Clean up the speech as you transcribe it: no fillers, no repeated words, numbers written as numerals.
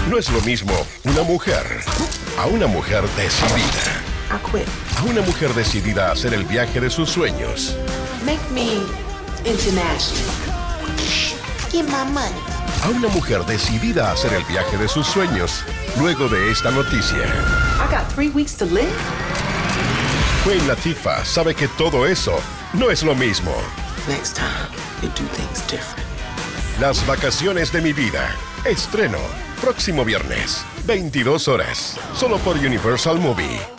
No es lo mismo una mujer a una mujer decidida. I quit. A una mujer decidida a hacer el viaje de sus sueños. Make me international. Give my money. A una mujer decidida a hacer el viaje de sus sueños luego de esta noticia. I got 3 weeks to live. Queen Latifah sabe que todo eso no es lo mismo. Next time, you do things different. Las vacaciones de mi vida. Estreno próximo viernes, 22 horas, solo por Universal Movie.